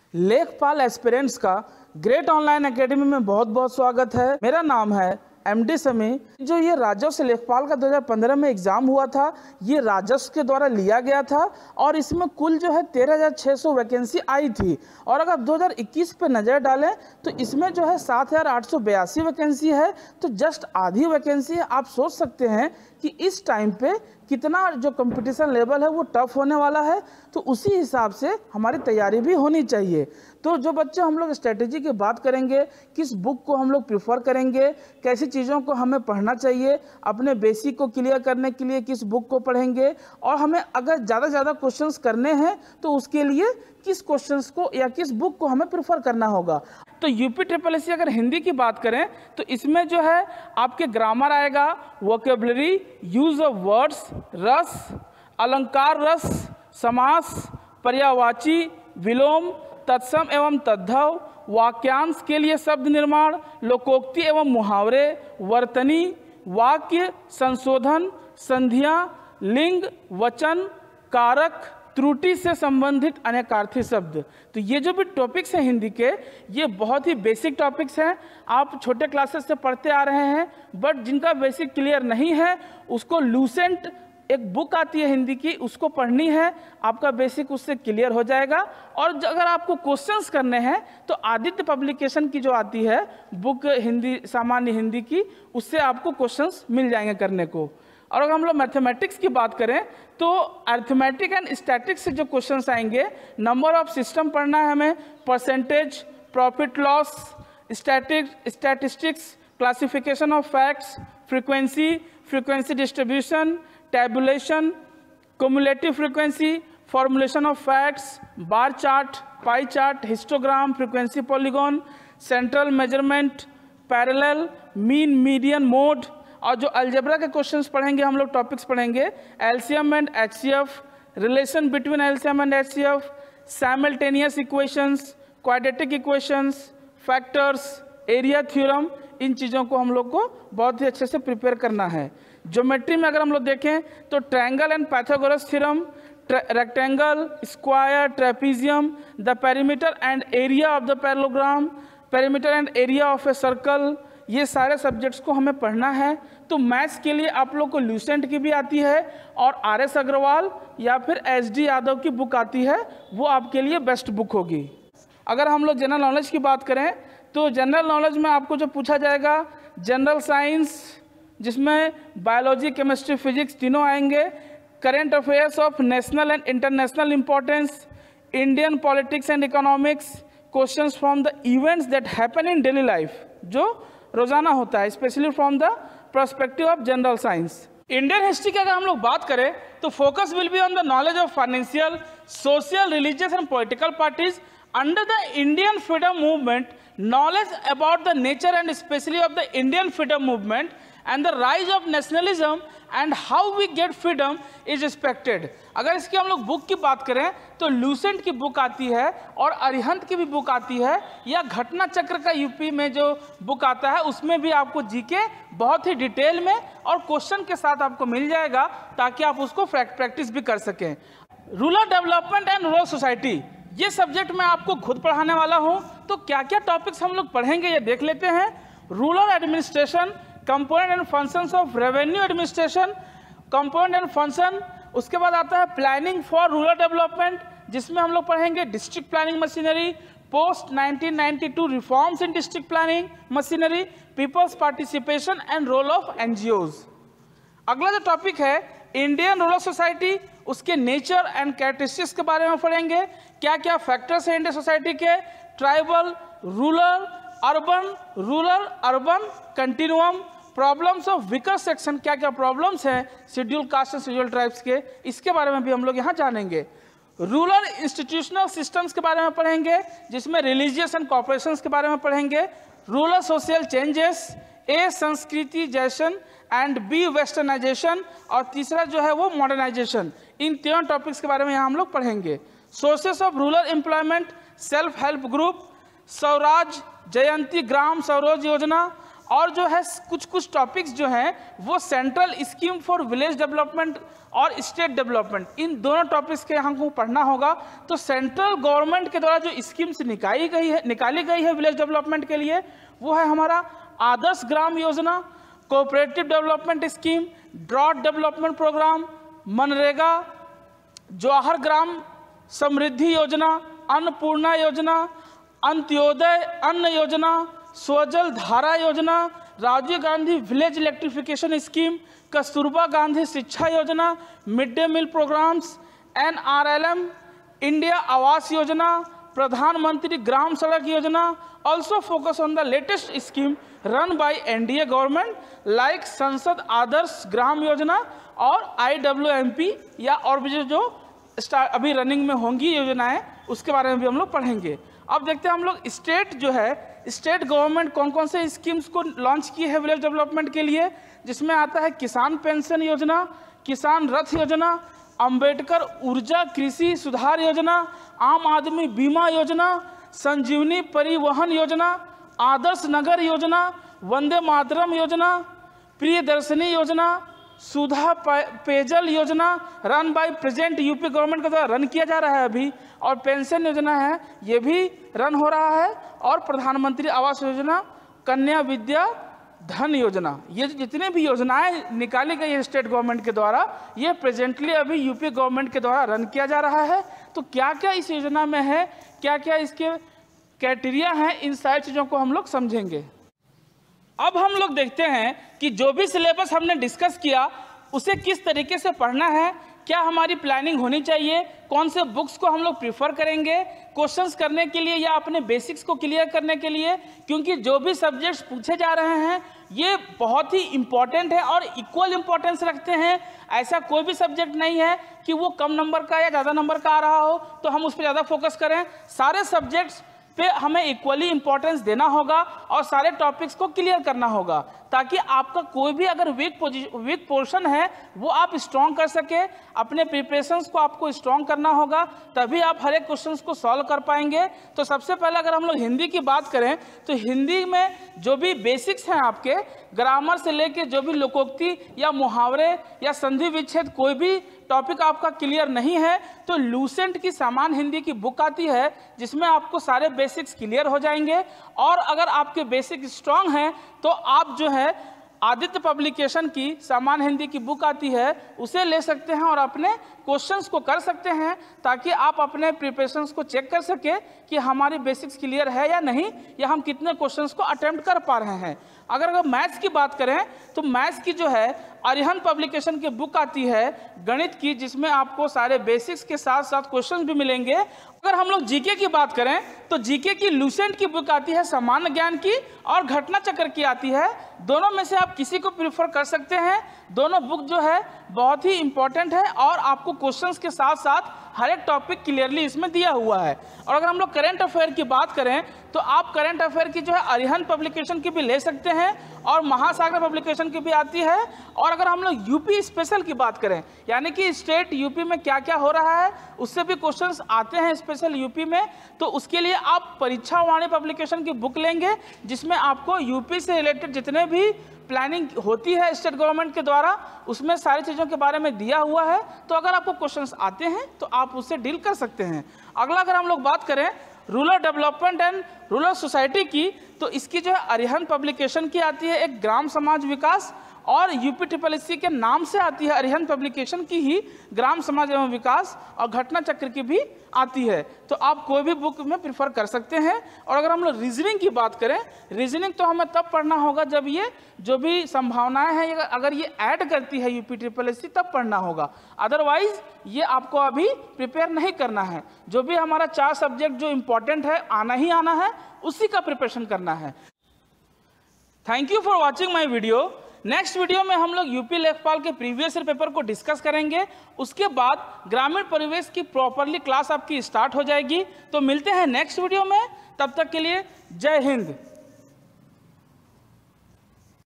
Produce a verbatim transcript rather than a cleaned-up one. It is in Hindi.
लेखपाल एस्पिरेंट्स का ग्रेट ऑनलाइन एकेडमी में बहुत बहुत स्वागत है। मेरा नाम है एमडी समी। जो ये राजस्व लेखपाल का दो हज़ार पंद्रह में एग्जाम हुआ था, ये राजस्व के द्वारा लिया गया था और इसमें कुल जो है तेरह हज़ार छः सौ वैकेंसी आई थी। और अगर दो हज़ार इक्कीस पे नज़र डालें तो इसमें जो है सात हज़ार आठ सौ बयासी वैकेंसी है, तो जस्ट आधी वैकेंसी है। आप सोच सकते हैं कि इस टाइम पे कितना जो कंपटीशन लेवल है वो टफ होने वाला है, तो उसी हिसाब से हमारी तैयारी भी होनी चाहिए। तो जो बच्चे हम लोग स्ट्रेटेजी की बात करेंगे, किस बुक को हम लोग प्रिफर करेंगे, कैसी चीज़ों को हमें पढ़ना चाहिए, अपने बेसिक को क्लियर करने के लिए किस बुक को पढ़ेंगे, और हमें अगर ज़्यादा से ज़्यादा क्वेश्चंस करने हैं तो उसके लिए किस क्वेश्चंस को या किस बुक को हमें प्रिफर करना होगा। तो यूपी ट्रिपल एस सी अगर हिंदी की बात करें तो इसमें जो है आपके ग्रामर आएगा, वोकेबलरी, यूज ऑफ वर्ड्स, रस, अलंकार रस, समास, पर्यायवाची, विलोम, तत्सम एवं तद्भव, वाक्यांश के लिए शब्द निर्माण, लोकोक्ति एवं मुहावरे, वर्तनी, वाक्य संशोधन, संधियां, लिंग, वचन, कारक, त्रुटि से संबंधित अनेकार्थी शब्द। तो ये जो भी टॉपिक्स हैं हिंदी के, ये बहुत ही बेसिक टॉपिक्स हैं। आप छोटे क्लासेस से पढ़ते आ रहे हैं, बट जिनका बेसिक क्लियर नहीं है उसको लूसेंट एक बुक आती है हिंदी की, उसको पढ़नी है, आपका बेसिक उससे क्लियर हो जाएगा। और अगर आपको क्वेश्चंस करने हैं तो आदित्य पब्लिकेशन की जो आती है बुक हिंदी, सामान्य हिंदी की, उससे आपको क्वेश्चंस मिल जाएंगे करने को। और अगर हम लोग मैथमेटिक्स की बात करें तो अर्थमेटिक एंड स्टैटिक्स से जो क्वेश्चंस आएंगे, नंबर ऑफ सिस्टम पढ़ना है हमें, percentage, profit loss, static statistics, classification of facts, frequency, frequency distribution, tabulation, cumulative frequency, formulation of facts, bar chart, pie chart, histogram, frequency polygon, central measurement, parallel, mean, median, mode. और जो अलजेब्रा के क्वेश्चंस पढ़ेंगे हम लोग, टॉपिक्स पढ़ेंगे, LCM and HCF, relation between LCM and HCF, simultaneous equations, quadratic equations, factors, area theorem. इन चीज़ों को हम लोग को बहुत ही अच्छे से प्रिपेयर करना है। ज्योमेट्री में अगर हम लोग देखें तो triangle and Pythagoras theorem, rectangle, square, trapezium, the perimeter and area of the parallelogram, perimeter and area of a circle, ये सारे सब्जेक्ट्स को हमें पढ़ना है। तो मैथ्स के लिए आप लोग को लूसेंट की भी आती है और आर एस अग्रवाल या फिर एच डी यादव की बुक आती है, वो आपके लिए बेस्ट बुक होगी। अगर हम लोग जनरल नॉलेज की बात करें तो जनरल नॉलेज में आपको जो पूछा जाएगा, जनरल साइंस जिसमें बायोलॉजी, केमिस्ट्री, फिजिक्स तीनों आएंगे, current affairs of national and international importance, Indian politics and economics, questions from the events that happen in daily life, जो रोजाना होता है, specially from the perspective of general science. Indian history की अगर हम लोग बात करें तो focus will be on the knowledge of financial, social, religious and political parties under the Indian freedom movement, knowledge about the nature and especially of the Indian freedom movement and the rise of nationalism and how we get freedom is expected। अगर इसकी हम लोग बुक की बात करें तो लूसेंट की बुक आती है और अरिहंत की भी बुक आती है, या घटना चक्र का यूपी में जो बुक आता है उसमें भी आपको जीके बहुत ही डिटेल में और क्वेश्चन के साथ आपको मिल जाएगा, ताकि आप उसको प्रैक्टिस भी कर सकें। Rural development and rural society, ये सब्जेक्ट मैं आपको खुद पढ़ाने वाला हूं। तो क्या क्या टॉपिक्स हम लोग पढ़ेंगे ये देख लेते हैं। Rural administration, component and functions of revenue administration, component and function. उसके बाद आता है प्लानिंग फॉर रूरल डेवलपमेंट, जिसमें हम लोग पढ़ेंगे district planning machinery, post nineteen ninety two reforms in district planning machinery, people's participation and role of NGOs. अगला जो टॉपिक है इंडियन रूरल सोसाइटी, उसके नेचर एंड कैरेक्टरिस्टिक्स के बारे में पढ़ेंगे, क्या क्या फैक्टर्स हैं इंडियन सोसाइटी के, tribal, rural, urban, rural urban continuum, problems of weaker section, क्या क्या प्रॉब्लम्स हैं schedule caste and schedule tribes के, इसके बारे में भी हम लोग यहाँ जानेंगे। रूरल इंस्टीट्यूशनल सिस्टम्स के बारे में पढ़ेंगे, जिसमें रिलीजियस एंड कॉर्पोरेशंस के बारे में पढ़ेंगे, rural social changes, A sanskritization and B westernization, और तीसरा जो है वो मॉडर्नाइजेशन। इन तीनों टॉपिक्स के बारे में यहाँ हम लोग पढ़ेंगे। Sources of rural employment, self help group, Swaraj Jayanti Gram Swaroj Yojana, और जो है कुछ कुछ टॉपिक्स जो हैं वो central scheme for village development और स्टेट डेवलपमेंट, इन दोनों टॉपिक्स के हमको पढ़ना होगा। तो सेंट्रल गवर्नमेंट के द्वारा जो स्कीम्स निकाली गई है निकाली गई है विलेज डेवलपमेंट के लिए, वो है हमारा Adarsh Gram Yojana, cooperative development scheme, drought development programme, MNREGA, Jawahar Gram Samriddhi Yojana, Annapurna Yojana, Antyodaya Anna Yojana, Swajal Dhara Yojana, Rajiv Gandhi village electrification scheme, Kasturba Gandhi Shiksha Yojana, mid day meal programmes, N R L M, India Awas Yojana, Pradhanmantri Gram Sadak Yojana. Also focus on the latest scheme run by N D A government like Sansad Adarsh Gram योजना और आई डब्ल्यू एम पी, या और भी जो स्टार्ट अभी रनिंग में होंगी योजनाएं, उसके बारे में भी हम लोग पढ़ेंगे। अब देखते हैं हम लोग स्टेट जो है, स्टेट गवर्नमेंट कौन कौन से स्कीम्स को लॉन्च किए हैं विलेज डेवलपमेंट के लिए, जिसमें आता है किसान पेंशन योजना, किसान रथ योजना, अंबेडकर ऊर्जा कृषि सुधार योजना, आम आदमी बीमा योजना, संजीवनी परिवहन योजना, आदर्श नगर योजना, वंदे मातरम योजना, प्रियदर्शनी योजना, Sudha Peyjal Yojana run by present UP government के द्वारा रन किया जा रहा है अभी, और पेंशन योजना है ये भी रन हो रहा है, और प्रधानमंत्री आवास योजना, कन्या विद्या धन योजना, ये जितने भी योजनाएं निकाली गई है स्टेट गवर्नमेंट के द्वारा, ये प्रेजेंटली अभी यूपी गवर्नमेंट के द्वारा रन किया जा रहा है। तो क्या क्या इस योजना में है, क्या क्या इसके क्राइटेरिया हैं, इन सारी चीज़ों को हम लोग समझेंगे। अब हम लोग देखते हैं कि जो भी सिलेबस हमने डिस्कस किया उसे किस तरीके से पढ़ना है, क्या हमारी प्लानिंग होनी चाहिए, कौन से बुक्स को हम लोग प्रीफर करेंगे क्वेश्चंस करने के लिए या अपने बेसिक्स को क्लियर करने के लिए, क्योंकि जो भी सब्जेक्ट्स पूछे जा रहे हैं ये बहुत ही इम्पॉर्टेंट है और इक्वल इम्पॉर्टेंस रखते हैं। ऐसा कोई भी सब्जेक्ट नहीं है कि वो कम नंबर का या ज़्यादा नंबर का आ रहा हो तो हम उस पर ज़्यादा फोकस करें। सारे सब्जेक्ट्स पे हमें इक्वली इंपॉर्टेंस देना होगा और सारे टॉपिक्स को क्लियर करना होगा, ताकि आपका कोई भी अगर वीक पोजीशन वीक पोर्शन है वो आप स्ट्रॉन्ग कर सके। अपने प्रिपरेशंस को आपको स्ट्रॉन्ग करना होगा, तभी आप हर एक क्वेश्चंस को सॉल्व कर पाएंगे। तो सबसे पहले अगर हम लोग हिंदी की बात करें तो हिंदी में जो भी बेसिक्स हैं आपके, ग्रामर से लेके जो भी लोकोक्ति या मुहावरे या संधि विच्छेद, कोई भी टॉपिक आपका क्लियर नहीं है तो लूसेंट की सामान्य हिंदी की बुक आती है जिसमें आपको सारे बेसिक्स क्लियर हो जाएंगे। और अगर आपके बेसिक स्ट्रांग हैं तो आप जो है आदित्य पब्लिकेशन की सामान्य हिंदी की बुक आती है उसे ले सकते हैं और अपने क्वेश्चंस को कर सकते हैं, ताकि आप अपने प्रिपरेशंस को चेक कर सके कि हमारी बेसिक्स क्लियर है या नहीं, या हम कितने क्वेश्चंस को अटेम्प्ट कर पा रहे हैं। अगर अगर मैथ्स की बात करें तो मैथ्स की जो है अरिहंत पब्लिकेशन की बुक आती है गणित की, जिसमें आपको सारे बेसिक्स के साथ साथ क्वेश्चंस भी मिलेंगे। अगर हम लोग जीके की बात करें तो जीके की लूसेंट की बुक आती है सामान्य ज्ञान की, और घटना चक्र की आती है। दोनों में से आप किसी को प्रीफर कर सकते हैं। दोनों बुक जो है बहुत ही इंपॉर्टेंट है और आपको क्वेश्चंस के साथ साथ हर एक टॉपिक क्लियरली इसमें दिया हुआ है। और अगर हम लोग करंट अफेयर की बात करें तो आप करंट अफेयर की जो है अरिहंत पब्लिकेशन की भी ले सकते हैं और महासागर पब्लिकेशन की भी आती है। और अगर हम लोग यूपी स्पेशल की बात करें, यानी कि स्टेट यूपी में क्या क्या हो रहा है उससे भी क्वेश्चंस आते हैं स्पेशल यूपी में, तो उसके लिए आप परीक्षा वाणी पब्लिकेशन की बुक लेंगे, जिसमें आपको यूपी से रिलेटेड जितने भी प्लानिंग होती है स्टेट गवर्नमेंट के द्वारा उसमें सारी चीज़ों के बारे में दिया हुआ है। तो अगर आपको क्वेश्चंस आते हैं तो आप उससे डील कर सकते हैं। अगला अगर हम लोग बात करें rural development and rural society की, तो इसकी जो है अरिहंत पब्लिकेशन की आती है एक ग्राम समाज विकास, और यूपी ट्रिपल एस सी के नाम से आती है अरिहंत पब्लिकेशन की ही ग्राम समाज एवं विकास, और घटना चक्र की भी आती है। तो आप कोई भी बुक में प्रिफर कर सकते हैं। और अगर हम लोग रीजनिंग की बात करें, रीजनिंग तो हमें तब पढ़ना होगा जब ये जो भी संभावनाएं हैं अगर ये ऐड करती है यूपी ट्रिपल एस सी, तब पढ़ना होगा। अदरवाइज ये आपको अभी प्रिपेयर नहीं करना है। जो भी हमारा चार सब्जेक्ट जो इंपॉर्टेंट है आना ही आना है, उसी का प्रिपरेशन करना है। Thank you for watching my video. Next video में हम लोग यूपी लेखपाल के प्रीवियस ईयर पेपर को डिस्कस करेंगे। उसके बाद ग्रामीण परिवेश की प्रॉपरली क्लास आपकी स्टार्ट हो जाएगी। तो मिलते हैं नेक्स्ट वीडियो में, तब तक के लिए जय हिंद।